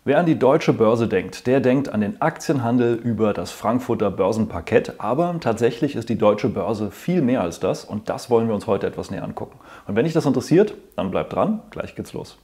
Wer an die deutsche Börse denkt, der denkt an den Aktienhandel über das Frankfurter Börsenparkett. Aber tatsächlich ist die deutsche Börse viel mehr als das und das wollen wir uns heute etwas näher angucken. Und wenn dich das interessiert, dann bleib dran, gleich geht's los.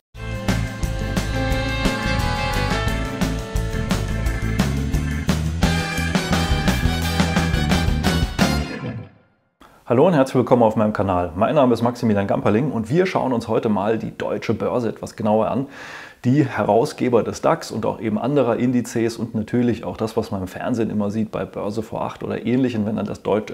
Hallo und herzlich willkommen auf meinem Kanal. Mein Name ist Maximilian Gamperling und wir schauen uns heute mal die deutsche Börse etwas genauer an. Die Herausgeber des DAX und auch eben anderer Indizes und natürlich auch das, was man im Fernsehen immer sieht bei Börse vor 8 oder Ähnlichem, wenn dann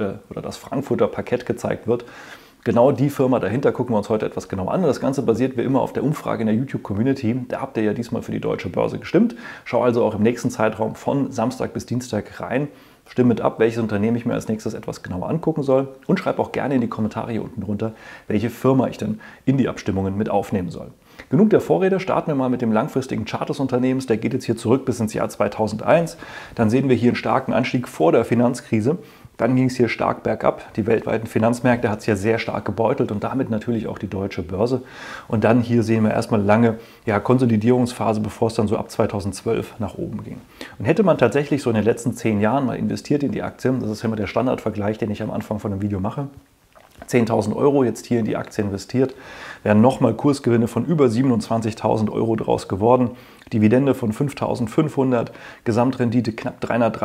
das Frankfurter Parkett gezeigt wird. Genau die Firma dahinter gucken wir uns heute etwas genauer an. Das Ganze basiert wie immer auf der Umfrage in der YouTube-Community. Da habt ihr ja diesmal für die deutsche Börse gestimmt. Schau also auch im nächsten Zeitraum von Samstag bis Dienstag rein. Stimme mit ab, welches Unternehmen ich mir als nächstes etwas genauer angucken soll und schreib auch gerne in die Kommentare hier unten drunter, welche Firma ich denn in die Abstimmungen mit aufnehmen soll. Genug der Vorrede, starten wir mal mit dem langfristigen Chart des Unternehmens. Der geht jetzt hier zurück bis ins Jahr 2001. Dann sehen wir hier einen starken Anstieg vor der Finanzkrise. Dann ging es hier stark bergab. Die weltweiten Finanzmärkte hat es ja sehr stark gebeutelt und damit natürlich auch die deutsche Börse. Und dann hier sehen wir erstmal lange Konsolidierungsphase, bevor es dann so ab 2012 nach oben ging. Und hätte man tatsächlich so in den letzten 10 Jahren mal investiert in die Aktien, das ist immer der Standardvergleich, den ich am Anfang von dem Video mache, 10.000 Euro jetzt hier in die Aktie investiert, wären nochmal Kursgewinne von über 27.000 Euro draus geworden. Dividende von 5.500, Gesamtrendite knapp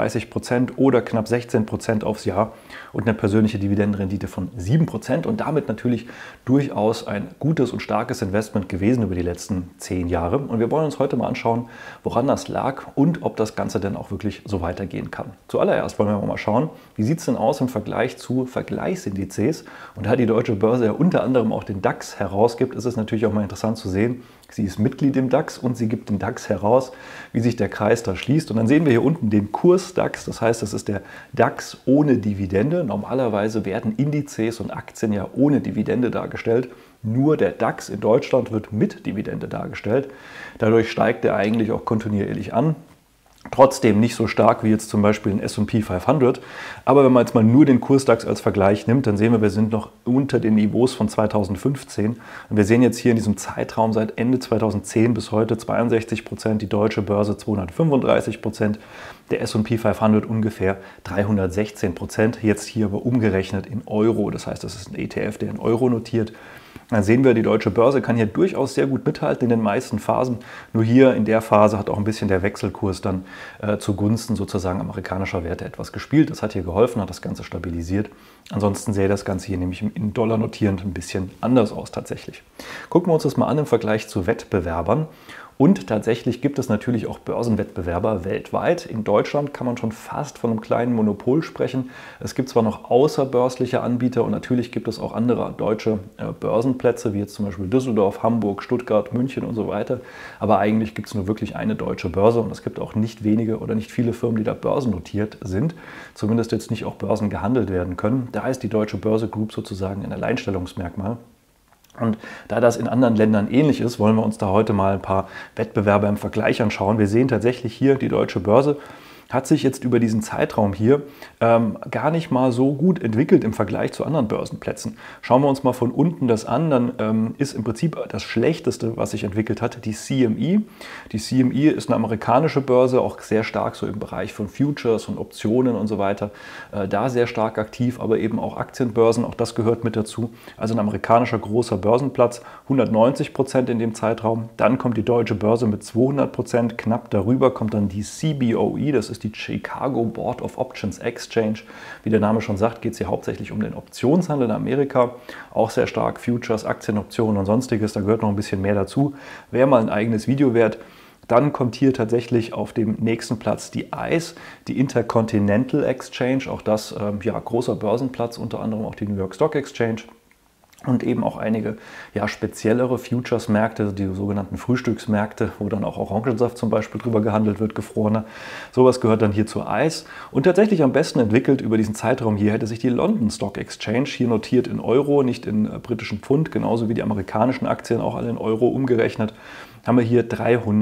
330% oder knapp 16% aufs Jahr und eine persönliche Dividendenrendite von 7% und damit natürlich durchaus ein gutes und starkes Investment gewesen über die letzten 10 Jahre. Und wir wollen uns heute mal anschauen, woran das lag und ob das Ganze denn auch wirklich so weitergehen kann. Zuallererst wollen wir mal schauen, wie sieht es denn aus im Vergleich zu Vergleichsindizes. Und da die deutsche Börse ja unter anderem auch den DAX herausgibt, ist es natürlich auch mal interessant zu sehen, sie ist Mitglied im DAX und sie gibt den DAX heraus, wie sich der Kreis da schließt. Und dann sehen wir hier unten den Kurs DAX, das heißt, das ist der DAX ohne Dividende. Normalerweise werden Indizes und Aktien ja ohne Dividende dargestellt. Nur der DAX in Deutschland wird mit Dividende dargestellt. Dadurch steigt er eigentlich auch kontinuierlich an. Trotzdem nicht so stark wie jetzt zum Beispiel ein S&P 500. Aber wenn man jetzt mal nur den Kurs-DAX als Vergleich nimmt, dann sehen wir sind noch unter den Niveaus von 2015. Und wir sehen jetzt hier in diesem Zeitraum seit Ende 2010 bis heute 62%, die deutsche Börse 235%, der S&P 500 ungefähr 316%. Jetzt hier aber umgerechnet in Euro. Das heißt, das ist ein ETF, der in Euro notiert. Dann sehen wir, die deutsche Börse kann hier durchaus sehr gut mithalten in den meisten Phasen. Nur hier in der Phase hat auch ein bisschen der Wechselkurs dann zugunsten sozusagen amerikanischer Werte etwas gespielt. Das hat hier geholfen, hat das Ganze stabilisiert. Ansonsten sähe das Ganze hier nämlich in Dollar notierend ein bisschen anders aus tatsächlich. Gucken wir uns das mal an im Vergleich zu Wettbewerbern. Und tatsächlich gibt es natürlich auch Börsenwettbewerber weltweit. In Deutschland kann man schon fast von einem kleinen Monopol sprechen. Es gibt zwar noch außerbörsliche Anbieter und natürlich gibt es auch andere deutsche Börsenplätze, wie jetzt zum Beispiel Düsseldorf, Hamburg, Stuttgart, München und so weiter. Aber eigentlich gibt es nur wirklich eine deutsche Börse und es gibt auch nicht wenige oder nicht viele Firmen, die da börsennotiert sind. Zumindest jetzt nicht auch Börsen gehandelt werden können. Da ist die Deutsche Börse Group sozusagen ein Alleinstellungsmerkmal. Und da das in anderen Ländern ähnlich ist, wollen wir uns da heute mal ein paar Wettbewerber im Vergleich anschauen. Wir sehen tatsächlich hier, die deutsche Börse hat sich jetzt über diesen Zeitraum hier gar nicht mal so gut entwickelt im Vergleich zu anderen Börsenplätzen. Schauen wir uns mal von unten das an, dann ist im Prinzip das Schlechteste, was sich entwickelt hat, die CME. Die CME ist eine amerikanische Börse, auch sehr stark so im Bereich von Futures und Optionen und so weiter. Da sehr stark aktiv, aber eben auch Aktienbörsen, auch das gehört mit dazu. Also ein amerikanischer großer Börsenplatz, 190% in dem Zeitraum. Dann kommt die deutsche Börse mit 200%, knapp darüber kommt dann die CBOE, das ist die Chicago Board of Options Exchange. Wie der Name schon sagt, geht es hier hauptsächlich um den Optionshandel in Amerika. Auch sehr stark Futures, Aktienoptionen und sonstiges. Da gehört noch ein bisschen mehr dazu. Wäre mal ein eigenes Video wert. Dann kommt hier tatsächlich auf dem nächsten Platz die ICE, die Intercontinental Exchange. Auch das großer Börsenplatz, unter anderem auch die New York Stock Exchange. Und eben auch einige speziellere Futures-Märkte, die sogenannten Frühstücksmärkte, wo dann auch Orangensaft zum Beispiel drüber gehandelt wird, gefrorener. Sowas gehört dann hier zur ICE. Und tatsächlich am besten entwickelt über diesen Zeitraum hier hätte sich die London Stock Exchange, hier notiert in Euro, nicht in britischen Pfund, genauso wie die amerikanischen Aktien, auch alle in Euro umgerechnet. Haben wir hier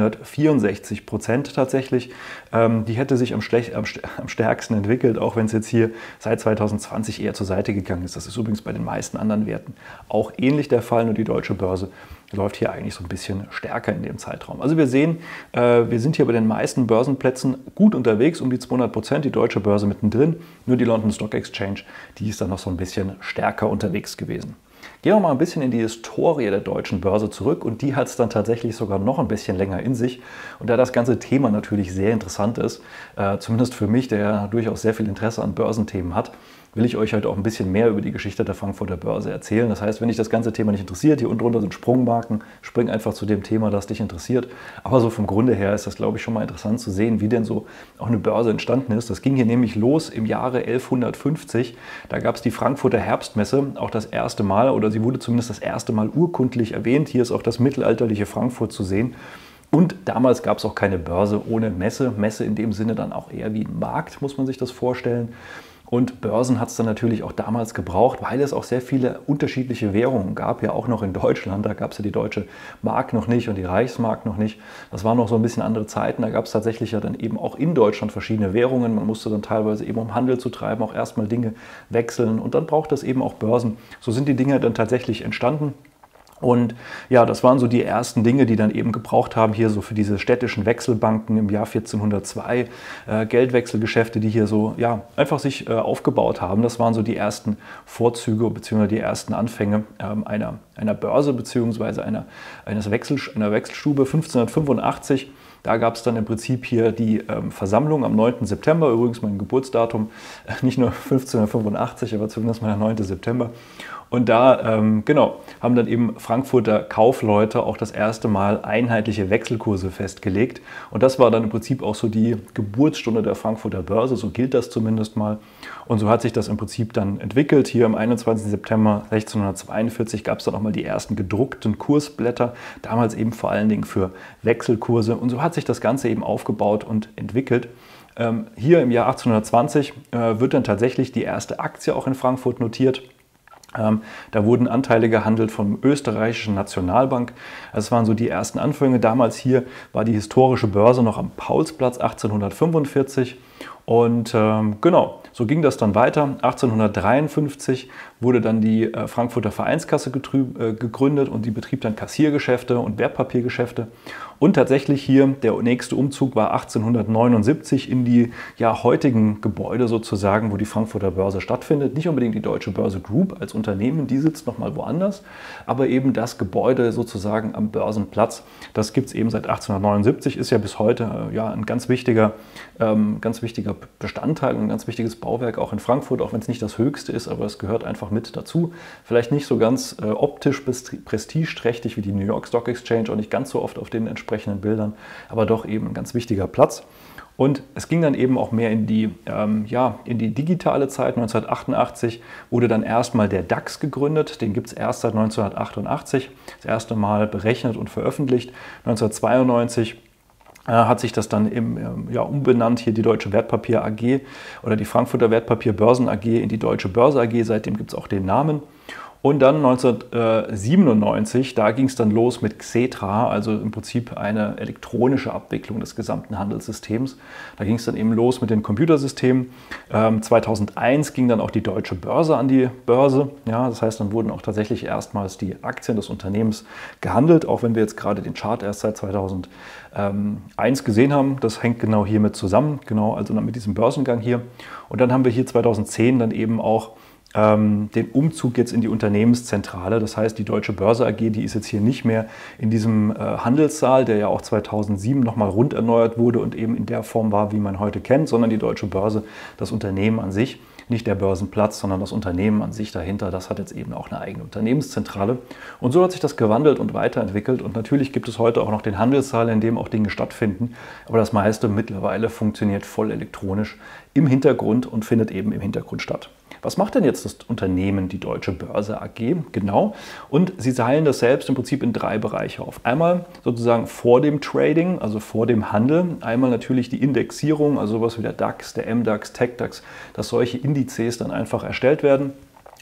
364% tatsächlich. Die hätte sich am stärksten entwickelt, auch wenn es jetzt hier seit 2020 eher zur Seite gegangen ist. Das ist übrigens bei den meisten anderen Werten auch ähnlich der Fall, nur die deutsche Börse läuft hier eigentlich so ein bisschen stärker in dem Zeitraum. Also wir sehen, wir sind hier bei den meisten Börsenplätzen gut unterwegs, um die 200%, die deutsche Börse mittendrin. Nur die London Stock Exchange, die ist dann noch so ein bisschen stärker unterwegs gewesen. Gehen wir mal ein bisschen in die Historie der deutschen Börse zurück und die hat es dann tatsächlich sogar noch ein bisschen länger in sich. Und da das ganze Thema natürlich sehr interessant ist, zumindest für mich, der ja durchaus sehr viel Interesse an Börsenthemen hat, will ich euch heute auch ein bisschen mehr über die Geschichte der Frankfurter Börse erzählen. Das heißt, wenn dich das ganze Thema nicht interessiert, hier unten drunter sind Sprungmarken, spring einfach zu dem Thema, das dich interessiert. Aber so vom Grunde her ist das, glaube ich, schon mal interessant zu sehen, wie denn so auch eine Börse entstanden ist. Das ging hier nämlich los im Jahre 1150. Da gab es die Frankfurter Herbstmesse, auch das erste Mal, oder sie wurde zumindest das erste Mal urkundlich erwähnt. Hier ist auch das mittelalterliche Frankfurt zu sehen. Und damals gab es auch keine Börse ohne Messe. Messe in dem Sinne dann auch eher wie ein Markt, muss man sich das vorstellen. Und Börsen hat es dann natürlich auch damals gebraucht, weil es auch sehr viele unterschiedliche Währungen gab, ja auch noch in Deutschland. Da gab es ja die deutsche Mark noch nicht und die Reichsmark noch nicht. Das waren noch so ein bisschen andere Zeiten. Da gab es tatsächlich ja dann eben auch in Deutschland verschiedene Währungen. Man musste dann teilweise eben, um Handel zu treiben, auch erstmal Dinge wechseln. Und dann braucht es eben auch Börsen. So sind die Dinge dann tatsächlich entstanden. Und ja, das waren so die ersten Dinge, die dann eben gebraucht haben, hier so für diese städtischen Wechselbanken im Jahr 1402, Geldwechselgeschäfte, die hier so ja, einfach sich aufgebaut haben. Das waren so die ersten Vorzüge bzw. die ersten Anfänge einer Börse bzw. einer Wechselstube 1585. Da gab es dann im Prinzip hier die Versammlung am 9. September, übrigens mein Geburtsdatum, nicht nur 1585, aber zumindest mal der 9. September. Und da genau, haben dann eben Frankfurter Kaufleute auch das erste Mal einheitliche Wechselkurse festgelegt. Und das war dann im Prinzip auch so die Geburtsstunde der Frankfurter Börse, so gilt das zumindest mal. Und so hat sich das im Prinzip dann entwickelt. Hier am 21. September 1642 gab es dann auch mal die ersten gedruckten Kursblätter, damals eben vor allen Dingen für Wechselkurse. Und so hat sich das Ganze eben aufgebaut und entwickelt. Hier im Jahr 1820 wird dann tatsächlich die erste Aktie auch in Frankfurt notiert. Da wurden Anteile gehandelt vom österreichischen Nationalbank. Das waren so die ersten Anfänge. Damals hier war die historische Börse noch am Paulsplatz 1845. Und genau, so ging das dann weiter. 1853 wurde dann die Frankfurter Vereinskasse gegründet und die betrieb dann Kassiergeschäfte und Wertpapiergeschäfte. Und tatsächlich hier, der nächste Umzug war 1879 in die ja, heutigen Gebäude sozusagen, wo die Frankfurter Börse stattfindet. Nicht unbedingt die Deutsche Börse Group als Unternehmen, die sitzt nochmal woanders, aber eben das Gebäude sozusagen am Börsenplatz, das gibt es eben seit 1879, ist ja bis heute ja, ein ganz wichtiger Bestandteil und ein ganz wichtiges Bauwerk auch in Frankfurt, auch wenn es nicht das höchste ist, aber es gehört einfach mit dazu. Vielleicht nicht so ganz optisch prestigeträchtig wie die New York Stock Exchange, auch nicht ganz so oft auf den entsprechenden Bildern, aber doch eben ein ganz wichtiger Platz. Und es ging dann eben auch mehr in die digitale Zeit. 1988 wurde dann erstmal der DAX gegründet. Den gibt es erst seit 1988. Das erste Mal berechnet und veröffentlicht. 1992 hat sich das dann umbenannt, hier die Deutsche Wertpapier AG oder die Frankfurter Wertpapierbörsen AG in die Deutsche Börse AG. Seitdem gibt es auch den Namen. Und dann 1997, da ging es dann los mit Xetra, also im Prinzip eine elektronische Abwicklung des gesamten Handelssystems. Da ging es dann eben los mit den Computersystemen. 2001 ging dann auch die Deutsche Börse an die Börse. Ja, das heißt, dann wurden auch tatsächlich erstmals die Aktien des Unternehmens gehandelt, auch wenn wir jetzt gerade den Chart erst seit 2001 gesehen haben. Das hängt genau hiermit zusammen, genau, also mit diesem Börsengang hier. Und dann haben wir hier 2010 dann eben auch den Umzug jetzt in die Unternehmenszentrale. Das heißt, die Deutsche Börse AG, die ist jetzt hier nicht mehr in diesem Handelssaal, der ja auch 2007 nochmal rund erneuert wurde und eben in der Form war, wie man heute kennt, sondern die Deutsche Börse, das Unternehmen an sich, nicht der Börsenplatz, sondern das Unternehmen an sich dahinter, das hat jetzt eben auch eine eigene Unternehmenszentrale. Und so hat sich das gewandelt und weiterentwickelt. Und natürlich gibt es heute auch noch den Handelssaal, in dem auch Dinge stattfinden. Aber das meiste mittlerweile funktioniert voll elektronisch im Hintergrund und findet eben im Hintergrund statt. Was macht denn jetzt das Unternehmen, die Deutsche Börse AG? Genau. Und sie teilen das selbst im Prinzip in 3 Bereiche auf. Einmal sozusagen vor dem Trading, also vor dem Handel. Einmal natürlich die Indexierung, also sowas wie der DAX, der MDAX, TechDAX, dass solche Indizes dann einfach erstellt werden.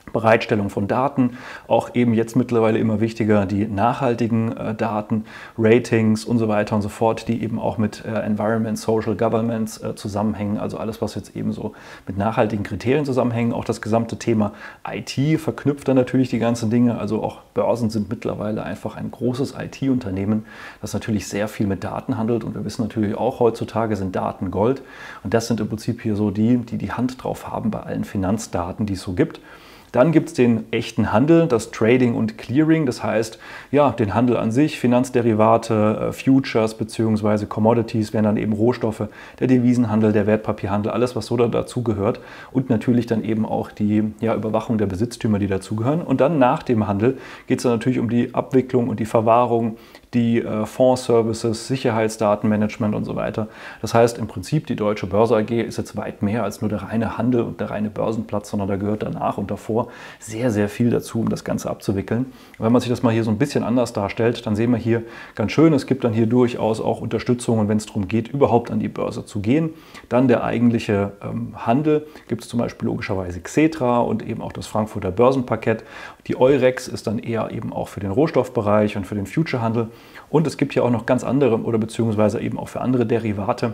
Bereitstellung von Daten, auch eben jetzt mittlerweile immer wichtiger die nachhaltigen Daten, Ratings und so weiter und so fort, die eben auch mit Environment, Social Governance zusammenhängen, also alles, was jetzt eben so mit nachhaltigen Kriterien zusammenhängt. Auch das gesamte Thema IT verknüpft dann natürlich die ganzen Dinge, also auch Börsen sind mittlerweile einfach ein großes IT-Unternehmen, das natürlich sehr viel mit Daten handelt und wir wissen natürlich auch, heutzutage sind Daten Gold und das sind im Prinzip hier so die Hand drauf haben bei allen Finanzdaten, die es so gibt. Dann gibt es den echten Handel, das Trading und Clearing, das heißt, ja, den Handel an sich, Finanzderivate, Futures bzw. Commodities wären dann eben Rohstoffe, der Devisenhandel, der Wertpapierhandel, alles, was so dazu gehört und natürlich dann eben auch die Überwachung der Besitztümer, die dazugehören. Und dann nach dem Handel geht es dann natürlich um die Abwicklung und die Verwahrung, die Fondsservices, Sicherheitsdatenmanagement und so weiter. Das heißt im Prinzip, die Deutsche Börse AG ist jetzt weit mehr als nur der reine Handel und der reine Börsenplatz, sondern da gehört danach und davor sehr, sehr viel dazu, um das Ganze abzuwickeln. Und wenn man sich das mal hier so ein bisschen anders darstellt, dann sehen wir hier ganz schön, es gibt dann hier durchaus auch Unterstützung, wenn es darum geht, überhaupt an die Börse zu gehen. Dann der eigentliche Handel, gibt es zum Beispiel logischerweise Xetra und eben auch das Frankfurter Börsenparkett. Die Eurex ist dann eher eben auch für den Rohstoffbereich und für den Futurehandel. Und es gibt hier auch noch ganz andere oder beziehungsweise eben auch für andere Derivate,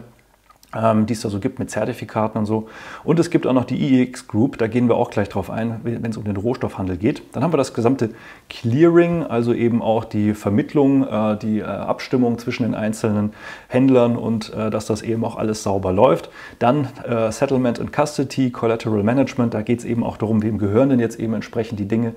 die es da so gibt mit Zertifikaten und so. Und es gibt auch noch die IEX Group, da gehen wir auch gleich drauf ein, wenn es um den Rohstoffhandel geht. Dann haben wir das gesamte Clearing, also eben auch die Vermittlung, die Abstimmung zwischen den einzelnen Händlern und dass das eben auch alles sauber läuft. Dann Settlement and Custody, Collateral Management, da geht es eben auch darum, wem gehören denn jetzt eben entsprechend die Dinge,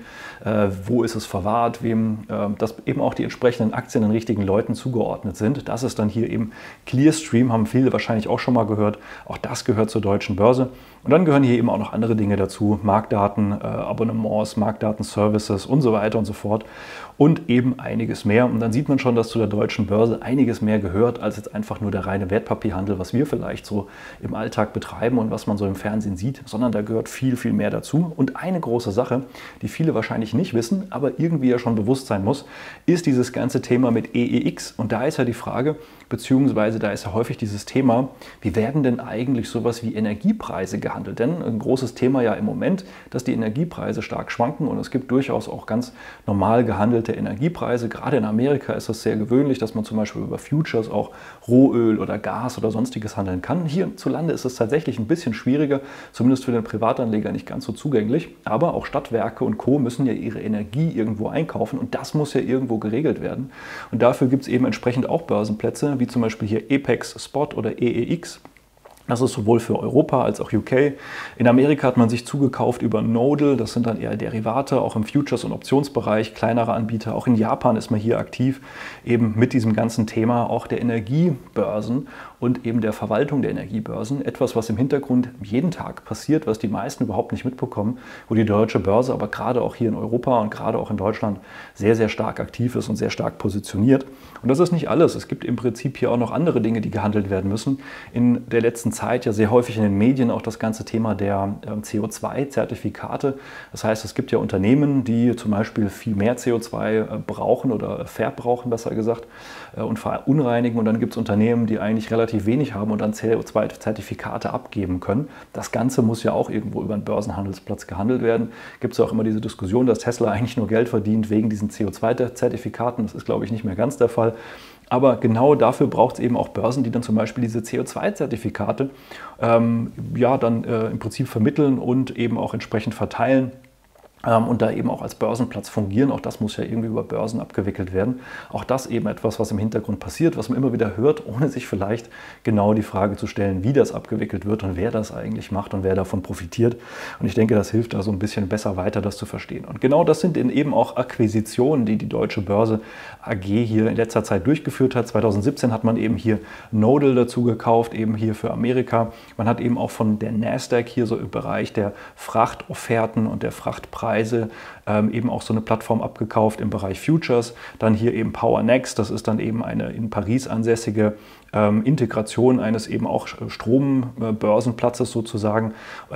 wo ist es verwahrt, dass eben auch die entsprechenden Aktien den richtigen Leuten zugeordnet sind. Das ist dann hier eben Clearstream, haben viele wahrscheinlich auch schon mal gehört. Auch das gehört zur Deutschen Börse. Und dann gehören hier eben auch noch andere Dinge dazu, Marktdaten, Abonnements, Marktdaten-Services und so weiter und so fort und eben einiges mehr. Und dann sieht man schon, dass zu der Deutschen Börse einiges mehr gehört, als jetzt einfach nur der reine Wertpapierhandel, was wir vielleicht so im Alltag betreiben und was man so im Fernsehen sieht, sondern da gehört viel, viel mehr dazu. Und eine große Sache, die viele wahrscheinlich nicht wissen, aber irgendwie ja schon bewusst sein muss, ist dieses ganze Thema mit EEX. Und da ist ja die Frage, beziehungsweise da ist ja häufig dieses Thema, wie werden denn eigentlich sowas wie Energiepreise gehandelt? Denn ein großes Thema ja im Moment, dass die Energiepreise stark schwanken und es gibt durchaus auch ganz normal gehandelte Energiepreise. Gerade in Amerika ist es sehr gewöhnlich, dass man zum Beispiel über Futures auch Rohöl oder Gas oder sonstiges handeln kann. Hierzulande ist es tatsächlich ein bisschen schwieriger, zumindest für den Privatanleger nicht ganz so zugänglich. Aber auch Stadtwerke und Co. müssen ja ihre Energie irgendwo einkaufen und das muss ja irgendwo geregelt werden. Und dafür gibt es eben entsprechend auch Börsenplätze, wie zum Beispiel hier Apex Spot oder EEX. Das ist sowohl für Europa als auch UK. In Amerika hat man sich zugekauft über Nodal, das sind dann eher Derivate, auch im Futures- und Optionsbereich, kleinere Anbieter. Auch in Japan ist man hier aktiv, eben mit diesem ganzen Thema auch der Energiebörsen und eben der Verwaltung der Energiebörsen. Etwas, was im Hintergrund jeden Tag passiert, was die meisten überhaupt nicht mitbekommen, wo die Deutsche Börse aber gerade auch hier in Europa und gerade auch in Deutschland sehr, sehr stark aktiv ist und sehr stark positioniert. Und das ist nicht alles. Es gibt im Prinzip hier auch noch andere Dinge, die gehandelt werden müssen. In der letzten Zeit ja sehr häufig in den Medien auch das ganze Thema der CO2-Zertifikate. Das heißt, es gibt ja Unternehmen, die zum Beispiel viel mehr CO2 brauchen oder verbrauchen, besser gesagt, und verunreinigen. Und dann gibt es Unternehmen, die eigentlich relativ wenig haben und dann CO2-Zertifikate abgeben können. Das Ganze muss ja auch irgendwo über einen Börsenhandelsplatz gehandelt werden. Gibt es auch immer diese Diskussion, dass Tesla eigentlich nur Geld verdient wegen diesen CO2-Zertifikaten. Das ist, glaube ich, nicht mehr ganz der Fall. Aber genau dafür braucht es eben auch Börsen, die dann zum Beispiel diese CO2-Zertifikate dann im Prinzip vermitteln und eben auch entsprechend verteilen. Und da eben auch als Börsenplatz fungieren. Auch das muss ja irgendwie über Börsen abgewickelt werden. Auch das eben etwas, was im Hintergrund passiert, was man immer wieder hört, ohne sich vielleicht genau die Frage zu stellen, wie das abgewickelt wird und wer das eigentlich macht und wer davon profitiert. Und ich denke, das hilft da so ein bisschen besser weiter, das zu verstehen. Und genau das sind eben auch Akquisitionen, die die Deutsche Börse AG hier in letzter Zeit durchgeführt hat. 2017 hat man eben hier Nodal dazu gekauft, eben hier für Amerika. Man hat eben auch von der Nasdaq hier so im Bereich der Frachtofferten und der Frachtpreise eben auch so eine Plattform abgekauft im Bereich Futures. Dann hier eben PowerNext, das ist dann eben eine in Paris ansässige Integration eines eben auch Strombörsenplatzes sozusagen,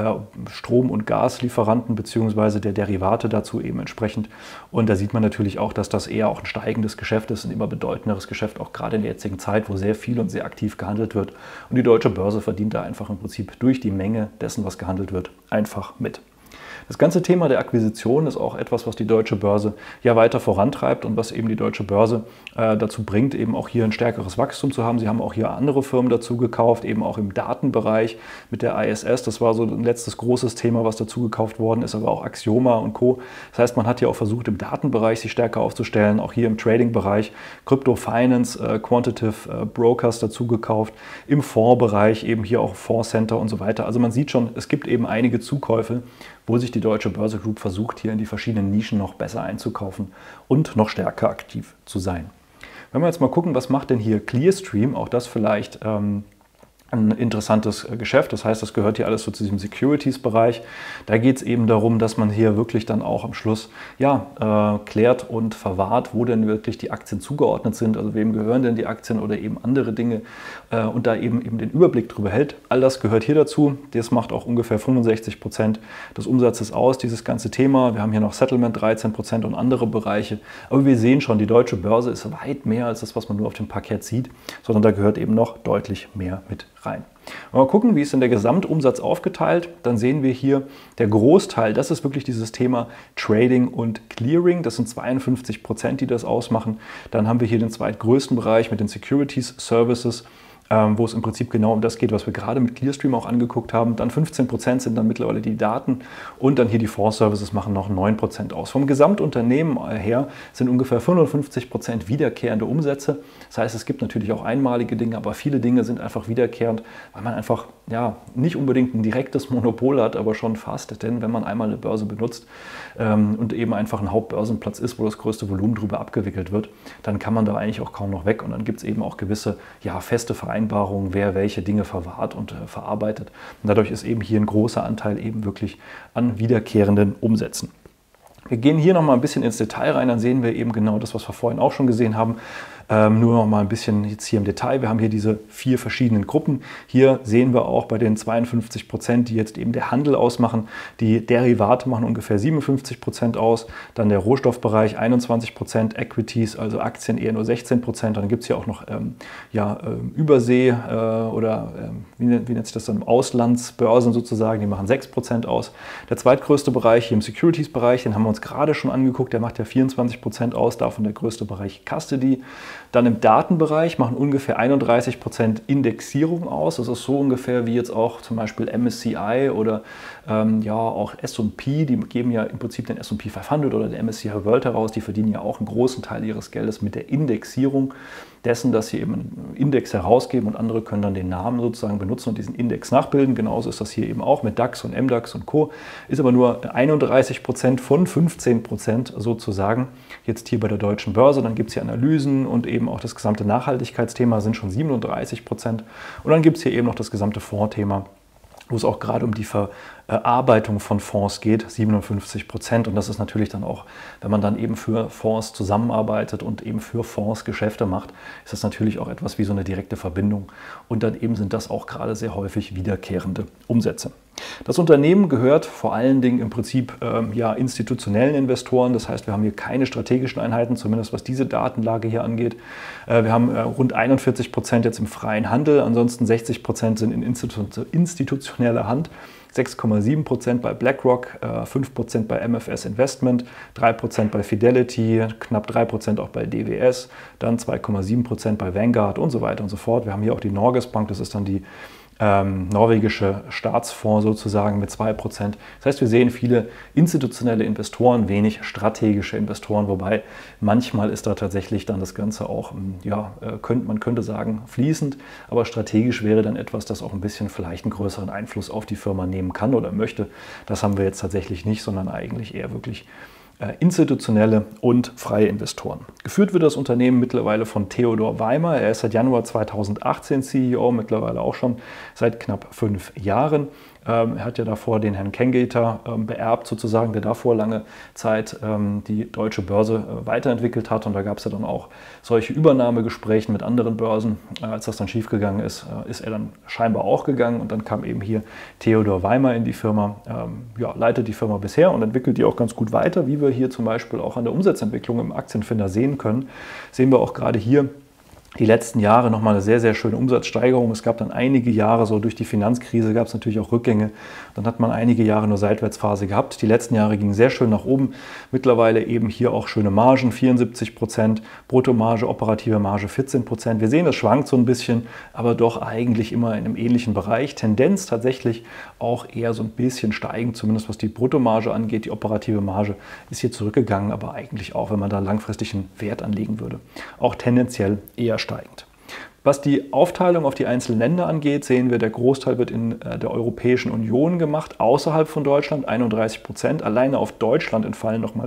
Strom- und Gaslieferanten beziehungsweise der Derivate dazu eben entsprechend. Und da sieht man natürlich auch, dass das eher auch ein steigendes Geschäft ist, ein immer bedeutenderes Geschäft, auch gerade in der jetzigen Zeit, wo sehr viel und sehr aktiv gehandelt wird. Und die Deutsche Börse verdient da einfach im Prinzip durch die Menge dessen, was gehandelt wird, einfach mit. Das ganze Thema der Akquisition ist auch etwas, was die Deutsche Börse ja weiter vorantreibt und was eben die Deutsche Börse dazu bringt, eben auch hier ein stärkeres Wachstum zu haben. Sie haben auch hier andere Firmen dazu gekauft, eben auch im Datenbereich mit der ISS. Das war so ein letztes großes Thema, was dazu gekauft worden ist, aber auch Axioma und Co. Das heißt, man hat hier auch versucht, im Datenbereich sich stärker aufzustellen, auch hier im Trading-Bereich, Crypto Finance, Quantitative Brokers dazu gekauft, im Fondsbereich eben hier auch Fondscenter und so weiter. Also man sieht schon, es gibt eben einige Zukäufe, wo sich die Deutsche Börse Group versucht, hier in die verschiedenen Nischen noch besser einzukaufen und noch stärker aktiv zu sein. Wenn wir jetzt mal gucken, was macht denn hier Clearstream, auch das vielleicht ein interessantes Geschäft. Das heißt, das gehört hier alles so zu diesem Securities-Bereich. Da geht es eben darum, dass man hier wirklich dann auch am Schluss klärt und verwahrt, wo denn wirklich die Aktien zugeordnet sind, also wem gehören denn die Aktien oder eben andere Dinge und da eben den Überblick drüber hält. All das gehört hier dazu. Das macht auch ungefähr 65% des Umsatzes aus, dieses ganze Thema. Wir haben hier noch Settlement 13% und andere Bereiche. Aber wir sehen schon, die Deutsche Börse ist weit mehr als das, was man nur auf dem Parkett sieht, sondern da gehört eben noch deutlich mehr mit rein. Mal gucken, wie ist denn der Gesamtumsatz aufgeteilt. Dann sehen wir hier, der Großteil, das ist wirklich dieses Thema Trading und Clearing. Das sind 52%, die das ausmachen. Dann haben wir hier den zweitgrößten Bereich mit den Securities Services, wo es im Prinzip genau um das geht, was wir gerade mit Clearstream auch angeguckt haben. Dann 15% sind dann mittlerweile die Daten und dann hier die Fonds-Services machen noch 9% aus. Vom Gesamtunternehmen her sind ungefähr 55% wiederkehrende Umsätze. Das heißt, es gibt natürlich auch einmalige Dinge, aber viele Dinge sind einfach wiederkehrend, weil man einfach nicht unbedingt ein direktes Monopol hat, aber schon fast. Denn wenn man einmal eine Börse benutzt und eben einfach ein Hauptbörsenplatz ist, wo das größte Volumen drüber abgewickelt wird, dann kann man da eigentlich auch kaum noch weg. Und dann gibt es eben auch gewisse feste Vereinbarungen, wer welche Dinge verwahrt und verarbeitet. Und dadurch ist eben hier ein großer Anteil eben wirklich an wiederkehrenden Umsätzen. Wir gehen hier noch mal ein bisschen ins Detail rein, dann sehen wir eben genau das, was wir vorhin auch schon gesehen haben. Nur noch mal ein bisschen jetzt hier im Detail. Wir haben hier diese 4 verschiedenen Gruppen. Hier sehen wir auch bei den 52%, die jetzt eben der Handel ausmachen. Die Derivate machen ungefähr 57% aus. Dann der Rohstoffbereich 21%, Equities, also Aktien eher nur 16%. Dann gibt es hier auch noch Übersee wie nennt sich das dann, Auslandsbörsen sozusagen, die machen 6% aus. Der zweitgrößte Bereich hier im Securities-Bereich, den haben wir uns gerade schon angeguckt, der macht ja 24% aus, davon der größte Bereich Custody. Dann im Datenbereich machen ungefähr 31% Indexierung aus. Das ist so ungefähr wie jetzt auch zum Beispiel MSCI oder auch S&P. Die geben ja im Prinzip den S&P 500 oder den MSCI World heraus. Die verdienen ja auch einen großen Teil ihres Geldes mit der Indexierung dessen, dass sie eben einen Index herausgeben und andere können dann den Namen sozusagen benutzen und diesen Index nachbilden. Genauso ist das hier eben auch mit DAX und MDAX und Co. Ist aber nur 31% von 15% sozusagen jetzt hier bei der Deutschen Börse. Dann gibt es hier Analysen und eben auch das gesamte Nachhaltigkeitsthema sind schon 37%. Und dann gibt es hier eben noch das gesamte Fondsthema, wo es auch gerade um die Verarbeitung von Fonds geht, 57%. Und das ist natürlich dann auch, wenn man dann eben für Fonds zusammenarbeitet und eben für Fonds Geschäfte macht, ist das natürlich auch etwas wie so eine direkte Verbindung. Und dann eben sind das auch gerade sehr häufig wiederkehrende Umsätze. Das Unternehmen gehört vor allen Dingen im Prinzip institutionellen Investoren. Das heißt, wir haben hier keine strategischen Einheiten, zumindest was diese Datenlage hier angeht. Wir haben rund 41% jetzt im freien Handel, ansonsten 60% sind in institutioneller Hand. 6,7% bei BlackRock, 5% bei MFS Investment, 3% bei Fidelity, knapp 3% auch bei DWS, dann 2,7% bei Vanguard und so weiter und so fort. Wir haben hier auch die Norges Bank, das ist dann die norwegische Staatsfonds sozusagen mit 2%. Das heißt, wir sehen viele institutionelle Investoren, wenig strategische Investoren, wobei manchmal ist da tatsächlich dann das Ganze auch, man könnte sagen, fließend, aber strategisch wäre dann etwas, das auch ein bisschen vielleicht einen größeren Einfluss auf die Firma nehmen kann oder möchte. Das haben wir jetzt tatsächlich nicht, sondern eigentlich eher wirklich institutionelle und freie Investoren. Geführt wird das Unternehmen mittlerweile von Theodor Weimer. Er ist seit Januar 2018 CEO, mittlerweile auch schon seit knapp 5 Jahren. Er hat ja davor den Herrn Kengeter beerbt sozusagen, der davor lange Zeit die deutsche Börse weiterentwickelt hat. Und da gab es ja dann auch solche Übernahmegespräche mit anderen Börsen. Als das dann schiefgegangen ist, ist er dann scheinbar auch gegangen. Und dann kam eben hier Theodor Weimer in die Firma, leitet die Firma bisher und entwickelt die auch ganz gut weiter, wie wir hier zum Beispiel auch an der Umsatzentwicklung im Aktienfinder sehen können. Sehen wir auch gerade hier, die letzten Jahre nochmal eine sehr, sehr schöne Umsatzsteigerung. Es gab dann einige Jahre, so durch die Finanzkrise gab es natürlich auch Rückgänge. Dann hat man einige Jahre nur Seitwärtsphase gehabt. Die letzten Jahre gingen sehr schön nach oben. Mittlerweile eben hier auch schöne Margen, 74%, Bruttomarge, operative Marge 14%. Wir sehen, es schwankt so ein bisschen, aber doch eigentlich immer in einem ähnlichen Bereich. Tendenz tatsächlich auch eher so ein bisschen steigend, zumindest was die Bruttomarge angeht. Die operative Marge ist hier zurückgegangen, aber eigentlich auch, wenn man da langfristig einen Wert anlegen würde, auch tendenziell eher steigend. Was die Aufteilung auf die einzelnen Länder angeht, sehen wir, der Großteil wird in der Europäischen Union gemacht, außerhalb von Deutschland 31%, alleine auf Deutschland entfallen nochmal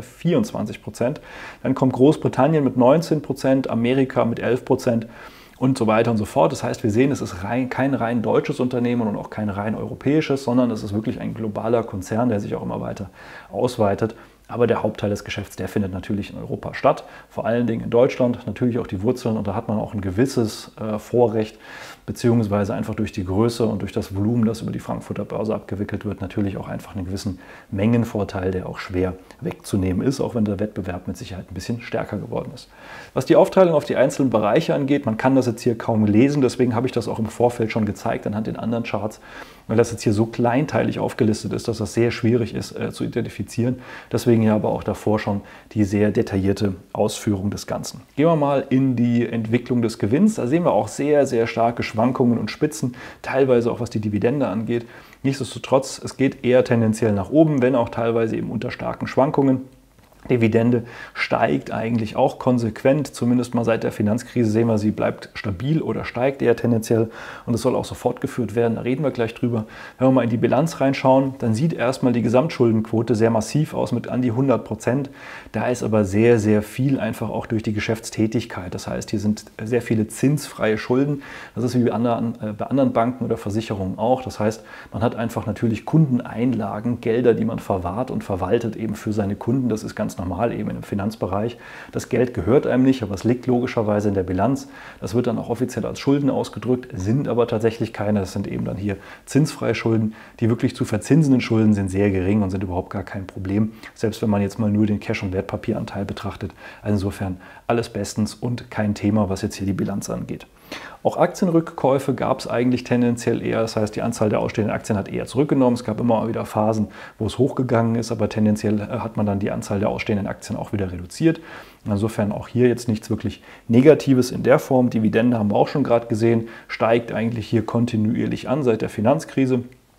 24%. Dann kommt Großbritannien mit 19%, Amerika mit 11% und so weiter und so fort. Das heißt, wir sehen, es ist kein rein deutsches Unternehmen und auch kein rein europäisches, sondern es ist wirklich ein globaler Konzern, der sich auch immer weiter ausweitet. Aber der Hauptteil des Geschäfts, der findet natürlich in Europa statt, vor allen Dingen in Deutschland, natürlich auch die Wurzeln, und da hat man auch ein gewisses Vorrecht, beziehungsweise einfach durch die Größe und durch das Volumen, das über die Frankfurter Börse abgewickelt wird, natürlich auch einfach einen gewissen Mengenvorteil, der auch schwer wegzunehmen ist, auch wenn der Wettbewerb mit Sicherheit ein bisschen stärker geworden ist. Was die Aufteilung auf die einzelnen Bereiche angeht, man kann das jetzt hier kaum lesen, deswegen habe ich das auch im Vorfeld schon gezeigt anhand den anderen Charts, weil das jetzt hier so kleinteilig aufgelistet ist, dass das sehr schwierig ist zu identifizieren. Deswegen ja aber auch davor schon die sehr detaillierte Ausführung des Ganzen. Gehen wir mal in die Entwicklung des Gewinns. Da sehen wir auch sehr, sehr starke Schwankungen und Spitzen, teilweise auch was die Dividende angeht. Nichtsdestotrotz, es geht eher tendenziell nach oben, wenn auch teilweise eben unter starken Schwankungen. Dividende steigt eigentlich auch konsequent, zumindest mal seit der Finanzkrise sehen wir, sie bleibt stabil oder steigt eher tendenziell, und es soll auch so fortgeführt werden, da reden wir gleich drüber. Wenn wir mal in die Bilanz reinschauen, dann sieht erstmal die Gesamtschuldenquote sehr massiv aus mit an die 100%. Da ist aber sehr, sehr viel einfach auch durch die Geschäftstätigkeit. Das heißt, hier sind sehr viele zinsfreie Schulden. Das ist wie bei anderen Banken oder Versicherungen auch. Das heißt, man hat einfach natürlich Kundeneinlagen, Gelder, die man verwahrt und verwaltet eben für seine Kunden. Das ist ganz normal eben im Finanzbereich. Das Geld gehört einem nicht, aber es liegt logischerweise in der Bilanz. Das wird dann auch offiziell als Schulden ausgedrückt, sind aber tatsächlich keine. Das sind eben dann hier zinsfreie Schulden. Die wirklich zu verzinsenden Schulden sind sehr gering und sind überhaupt gar kein Problem, selbst wenn man jetzt mal nur den Cash- und Wertpapieranteil betrachtet. Also insofern alles bestens und kein Thema, was jetzt hier die Bilanz angeht. Auch Aktienrückkäufe gab es eigentlich tendenziell eher, das heißt, die Anzahl der ausstehenden Aktien hat eher zurückgenommen. Es gab immer mal wieder Phasen, wo es hochgegangen ist, aber tendenziell hat man dann die Anzahl der ausstehenden Aktien auch wieder reduziert. Insofern auch hier jetzt nichts wirklich Negatives in der Form. Dividende haben wir auch schon gerade gesehen, steigt eigentlich hier kontinuierlich an seit der Finanzkrise.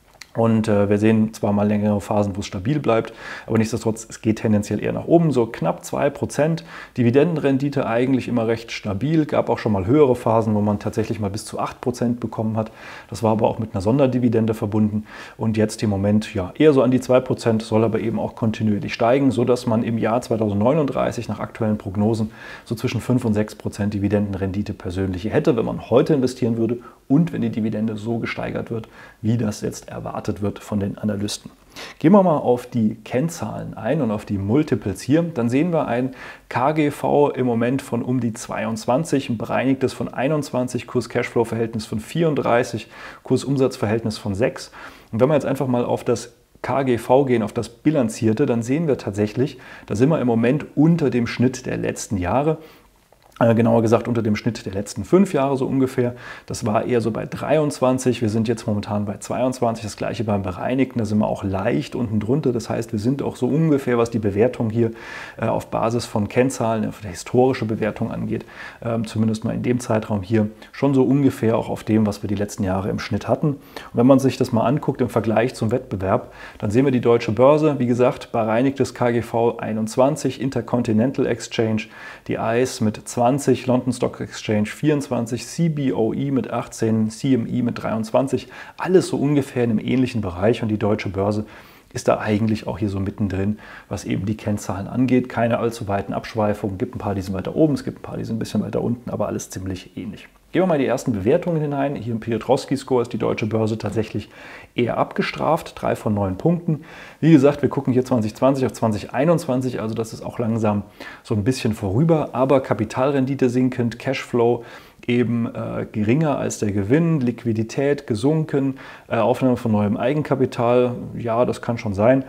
Und wir sehen zwar mal längere Phasen, wo es stabil bleibt, aber nichtsdestotrotz, es geht tendenziell eher nach oben, so knapp 2%. Dividendenrendite eigentlich immer recht stabil, gab auch schon mal höhere Phasen, wo man tatsächlich mal bis zu 8% bekommen hat. Das war aber auch mit einer Sonderdividende verbunden und jetzt im Moment ja eher so an die 2%, soll aber eben auch kontinuierlich steigen, sodass man im Jahr 2039 nach aktuellen Prognosen so zwischen 5 und 6% Dividendenrendite persönliche hätte, wenn man heute investieren würde und wenn die Dividende so gesteigert wird, wie das jetzt erwartet wird von den Analysten. Gehen wir mal auf die Kennzahlen ein und auf die Multiples hier. Dann sehen wir ein KGV im Moment von um die 22, ein bereinigtes von 21, Kurs-Cashflow-Verhältnis von 34, Kurs-Umsatz-Verhältnis von 6. Und wenn wir jetzt einfach mal auf das KGV gehen, auf das Bilanzierte, dann sehen wir tatsächlich, da sind wir im Moment unter dem Schnitt der letzten Jahre. Genauer gesagt unter dem Schnitt der letzten 5 Jahre so ungefähr. Das war eher so bei 23, wir sind jetzt momentan bei 22, das gleiche beim Bereinigten, da sind wir auch leicht unten drunter. Das heißt, wir sind auch so ungefähr, was die Bewertung hier auf Basis von Kennzahlen, auf der historische Bewertung angeht, zumindest mal in dem Zeitraum hier, schon so ungefähr auch auf dem, was wir die letzten Jahre im Schnitt hatten. Und wenn man sich das mal anguckt im Vergleich zum Wettbewerb, dann sehen wir die Deutsche Börse, wie gesagt, bereinigtes KGV 21, Intercontinental Exchange, die ICE mit 20, London Stock Exchange 24, CBOE mit 18, CME mit 23, alles so ungefähr in einem ähnlichen Bereich, und die Deutsche Börse ist da eigentlich auch hier so mittendrin, was eben die Kennzahlen angeht. Keine allzu weiten Abschweifungen, gibt ein paar, die sind weiter oben, es gibt ein paar, die sind ein bisschen weiter unten, aber alles ziemlich ähnlich. Gehen wir mal in die ersten Bewertungen hinein. Hier im Piotrowski-Score ist die Deutsche Börse tatsächlich eher abgestraft, 3 von 9 Punkten. Wie gesagt, wir gucken hier 2020 auf 2021, also das ist auch langsam so ein bisschen vorüber, aber Kapitalrendite sinkend, Cashflow eben geringer als der Gewinn, Liquidität gesunken, Aufnahme von neuem Eigenkapital, ja, das kann schon sein.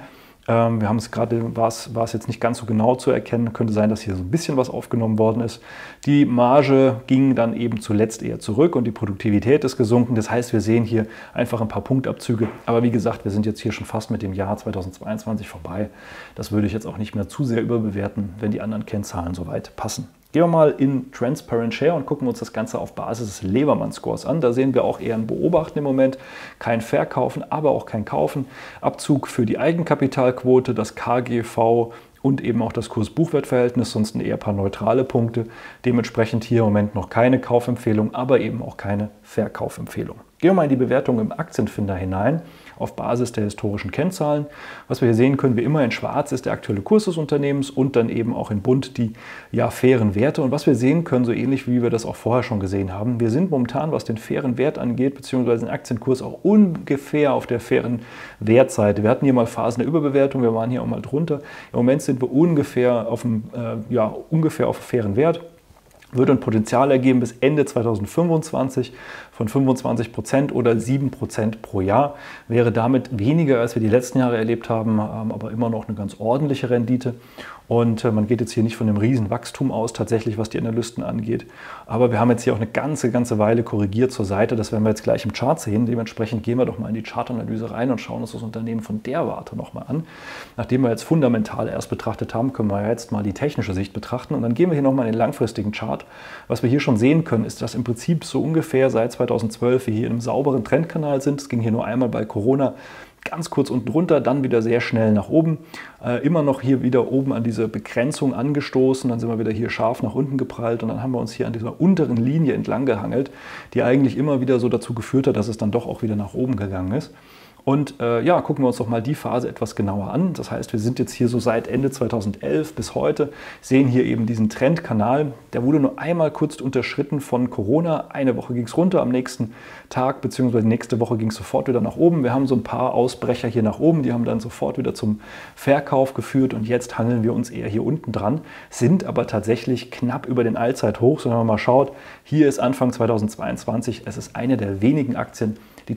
Wir haben es gerade, war es jetzt nicht ganz so genau zu erkennen, könnte sein, dass hier so ein bisschen was aufgenommen worden ist. Die Marge ging dann eben zuletzt eher zurück und die Produktivität ist gesunken. Das heißt, wir sehen hier einfach ein paar Punktabzüge. Aber wie gesagt, wir sind jetzt hier schon fast mit dem Jahr 2022 vorbei. Das würde ich jetzt auch nicht mehr zu sehr überbewerten, wenn die anderen Kennzahlen soweit passen. Gehen wir mal in Transparent Share und gucken uns das Ganze auf Basis des Levermann-Scores an. Da sehen wir auch eher ein Beobachten im Moment. Kein Verkaufen, aber auch kein Kaufen. Abzug für die Eigenkapitalquote, das KGV und eben auch das Kurs-Buchwert-Verhältnis, sonst eher ein paar neutrale Punkte. Dementsprechend hier im Moment noch keine Kaufempfehlung, aber eben auch keine Verkaufempfehlung. Gehen wir mal in die Bewertung im Aktienfinder hinein, auf Basis der historischen Kennzahlen. Was wir hier sehen können, wie immer in schwarz ist der aktuelle Kurs des Unternehmens und dann eben auch in bunt die fairen Werte. Und was wir sehen können, so ähnlich wie wir das auch vorher schon gesehen haben, wir sind momentan, was den fairen Wert angeht, beziehungsweise den Aktienkurs auch ungefähr auf der fairen Wertseite. Wir hatten hier mal Phasen der Überbewertung, wir waren hier auch mal drunter. Im Moment sind wir ungefähr auf dem fairen Wert. Würde ein Potenzial ergeben bis Ende 2025 von 25% oder 7% pro Jahr. Wäre damit weniger, als wir die letzten Jahre erlebt haben, aber immer noch eine ganz ordentliche Rendite. Und man geht jetzt hier nicht von einem riesen Wachstum aus, tatsächlich, was die Analysten angeht. Aber wir haben jetzt hier auch eine ganze Weile korrigiert zur Seite. Das werden wir jetzt gleich im Chart sehen. Dementsprechend gehen wir doch mal in die Chartanalyse rein und schauen uns das Unternehmen von der Warte nochmal an. Nachdem wir jetzt fundamental erst betrachtet haben, können wir jetzt mal die technische Sicht betrachten. Und dann gehen wir hier nochmal in den langfristigen Chart. Was wir hier schon sehen können, ist, dass im Prinzip so ungefähr seit 2012 wir hier in einem sauberen Trendkanal sind. Es ging hier nur einmal bei Corona ganz kurz unten runter, dann wieder sehr schnell nach oben. Immer noch hier wieder oben an diese Begrenzung angestoßen, dann sind wir wieder hier scharf nach unten geprallt und dann haben wir uns hier an dieser unteren Linie entlang gehangelt, die eigentlich immer wieder so dazu geführt hat, dass es dann doch auch wieder nach oben gegangen ist. Und gucken wir uns doch mal die Phase etwas genauer an. Das heißt, wir sind jetzt hier so seit Ende 2011 bis heute, sehen hier eben diesen Trendkanal. Der wurde nur einmal kurz unterschritten von Corona. Eine Woche ging es runter, am nächsten Tag bzw. nächste Woche ging es sofort wieder nach oben. Wir haben so ein paar Ausbrecher hier nach oben, die haben dann sofort wieder zum Verkauf geführt und jetzt hangeln wir uns eher hier unten dran, sind aber tatsächlich knapp über den Allzeithoch. So, wenn man mal schaut, hier ist Anfang 2022, es ist eine der wenigen Aktien, die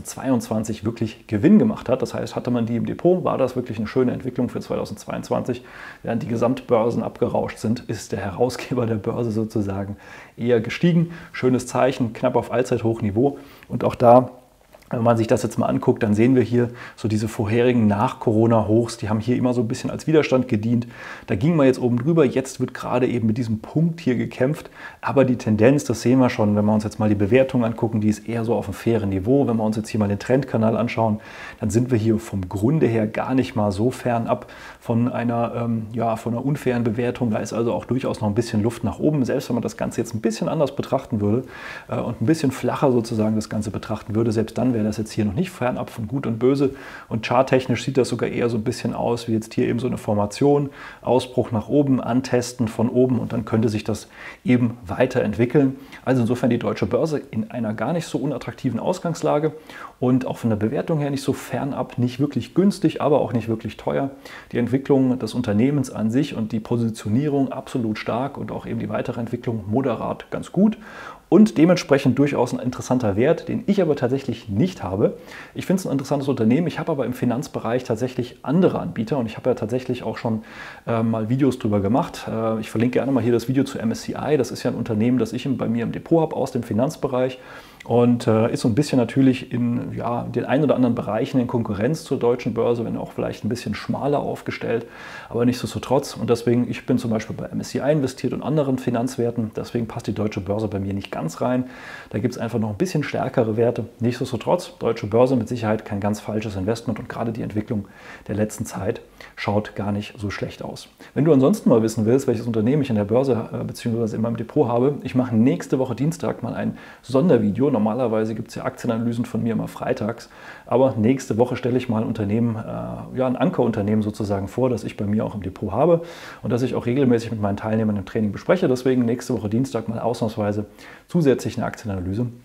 2022 wirklich Gewinn gemacht hat. Das heißt, hatte man die im Depot, war das wirklich eine schöne Entwicklung für 2022. Während die Gesamtbörsen abgerauscht sind, ist der Herausgeber der Börse sozusagen eher gestiegen. Schönes Zeichen, knapp auf Allzeithochniveau. Und auch da, wenn man sich das jetzt mal anguckt, dann sehen wir hier so diese vorherigen Nach-Corona-Hochs, die haben hier immer so ein bisschen als Widerstand gedient. Da ging man jetzt oben drüber, jetzt wird gerade eben mit diesem Punkt hier gekämpft. Aber die Tendenz, das sehen wir schon, wenn wir uns jetzt mal die Bewertung angucken, die ist eher so auf einem fairen Niveau. Wenn wir uns jetzt hier mal den Trendkanal anschauen, dann sind wir hier vom Grunde her gar nicht mal so fern ab von einer unfairen Bewertung. Da ist also auch durchaus noch ein bisschen Luft nach oben. Selbst wenn man das Ganze jetzt ein bisschen anders betrachten würde und ein bisschen flacher sozusagen das Ganze betrachten würde, selbst dann wäre das jetzt hier noch nicht fernab von Gut und Böse. Und charttechnisch sieht das sogar eher so ein bisschen aus, wie jetzt hier eben so eine Formation, Ausbruch nach oben, Antesten von oben und dann könnte sich das eben weiterentwickeln. Also insofern die Deutsche Börse in einer gar nicht so unattraktiven Ausgangslage und auch von der Bewertung her nicht so fernab, nicht wirklich günstig, aber auch nicht wirklich teuer. Die Entwicklung des Unternehmens an sich und die Positionierung absolut stark und auch eben die weitere Entwicklung moderat ganz gut. Und dementsprechend durchaus ein interessanter Wert, den ich aber tatsächlich nicht habe. Ich finde es ein interessantes Unternehmen. Ich habe aber im Finanzbereich tatsächlich andere Anbieter und ich habe ja tatsächlich auch schon mal Videos drüber gemacht. Ich verlinke gerne mal hier das Video zu MSCI. Das ist ja ein Unternehmen, das ich bei mir im Depot habe aus dem Finanzbereich. Und ist so ein bisschen natürlich in den ein oder anderen Bereichen in Konkurrenz zur deutschen Börse, wenn auch vielleicht ein bisschen schmaler aufgestellt, aber nichtsdestotrotz. Und deswegen, ich bin zum Beispiel bei MSCI investiert und anderen Finanzwerten, deswegen passt die deutsche Börse bei mir nicht ganz rein. Da gibt es einfach noch ein bisschen stärkere Werte. Nichtsdestotrotz, deutsche Börse mit Sicherheit kein ganz falsches Investment und gerade die Entwicklung der letzten Zeit schaut gar nicht so schlecht aus. Wenn du ansonsten mal wissen willst, welches Unternehmen ich in der Börse bzw. in meinem Depot habe, ich mache nächste Woche Dienstag mal ein Sondervideo. Normalerweise gibt es ja Aktienanalysen von mir immer freitags, aber nächste Woche stelle ich mal ein Unternehmen, ein Ankerunternehmen sozusagen vor, das ich bei mir auch im Depot habe und das ich auch regelmäßig mit meinen Teilnehmern im Training bespreche. Deswegen nächste Woche Dienstag mal ausnahmsweise zusätzlich eine Aktienanalyse.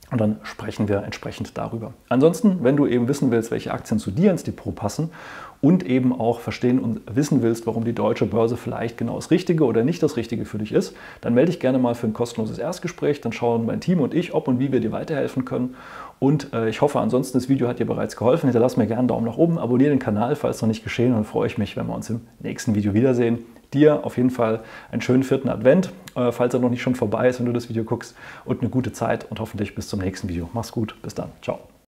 Und dann sprechen wir entsprechend darüber. Ansonsten, wenn du eben wissen willst, welche Aktien zu dir ins Depot passen und eben auch verstehen und wissen willst, warum die deutsche Börse vielleicht genau das Richtige oder nicht das Richtige für dich ist, dann melde dich gerne mal für ein kostenloses Erstgespräch. Dann schauen mein Team und ich, ob und wie wir dir weiterhelfen können. Und ich hoffe, ansonsten das Video hat dir bereits geholfen. Hinterlass mir gerne einen Daumen nach oben, abonniere den Kanal, falls noch nicht geschehen. Und dann freue ich mich, wenn wir uns im nächsten Video wiedersehen. Dir auf jeden Fall einen schönen 4. Advent, falls er noch nicht schon vorbei ist, wenn du das Video guckst, und eine gute Zeit und hoffentlich bis zum nächsten Video. Mach's gut, bis dann, ciao.